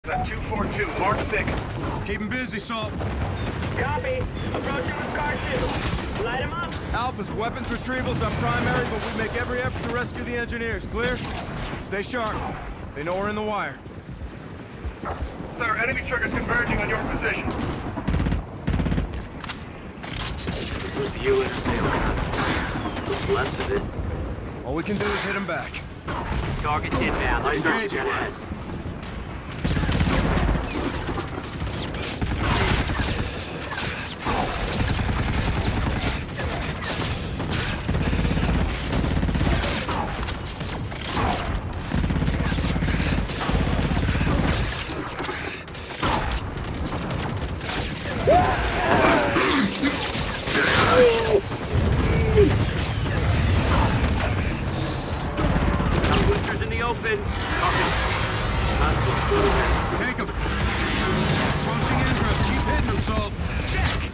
At 242, mark 6. Keep him busy, Salt. Copy. Approaching with car 2. Light him up. Alpha's weapons retrievals are primary, but we make every effort to rescue the engineers. Clear? Stay sharp. They know we're in the wire. Sir, enemy triggers converging on your position. This was the U.S. What's left of it? All we can do is hit them back. Target's inbound. Let's Engage. search ahead. Boosters in the open. Take him. Approaching ingress. Keep hitting them, Salt. Check.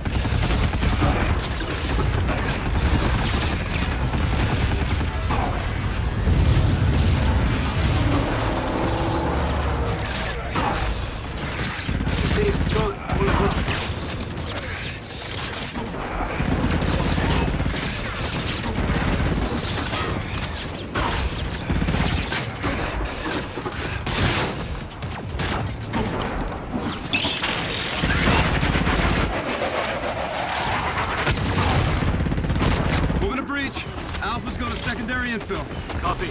Moving to breach. Alpha's going to secondary infill. Copy.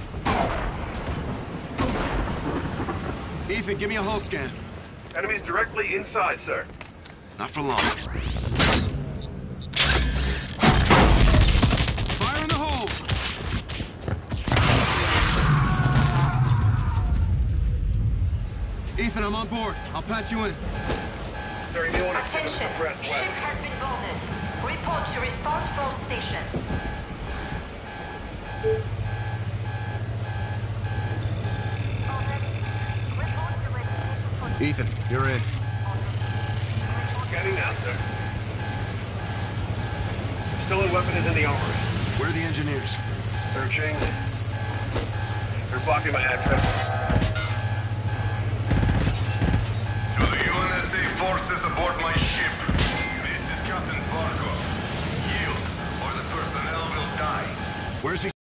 Ethan, give me a hull scan. Enemies directly inside, sir. Not for long. Fire in the hole! Ethan, I'm on board. I'll patch you in. Sir, you may want to Attention, press ship west. has been boarded. Report to response force stations. Ethan, you're in. Scanning now, sir. Stolen weapon is in the armory. Where are the engineers? Searching. They're blocking my access. To the UNSA forces aboard my ship. This is Captain Vargo. Yield, or the personnel will die. Where's he?